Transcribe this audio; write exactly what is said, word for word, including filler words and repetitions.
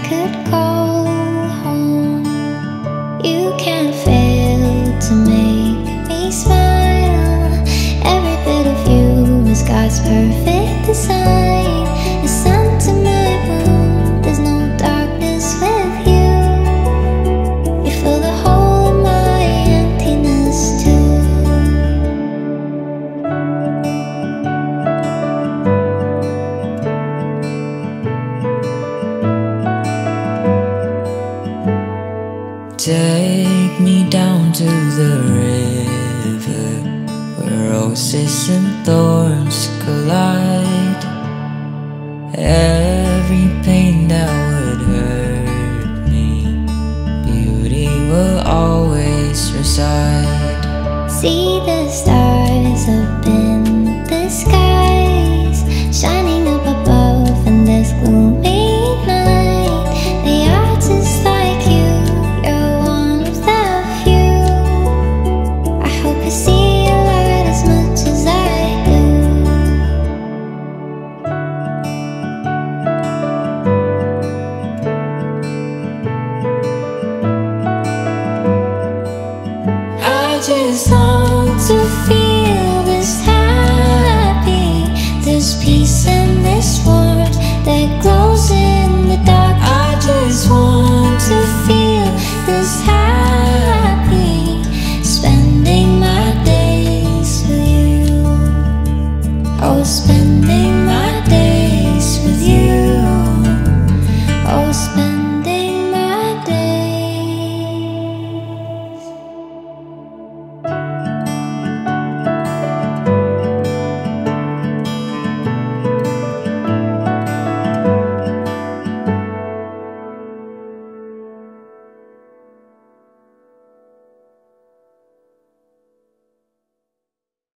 could call home. You can't fail to make me smile. Every bit of you is God's perfect design. The sun to my moon, there's no darkness with you. You fill the hole in my emptiness too. Take me down to the river where roses and thorns collide. Every pain that would hurt me, beauty will always reside. See the stars up in the skies, shining up above in this gloomy night. They are just like you, you're one of the few. I hope you see your light as much as I do. I just want to feel this happy, this peace and this warmth that glows in the dark. I just want to feel this happy, spending my days with you. Oh, spending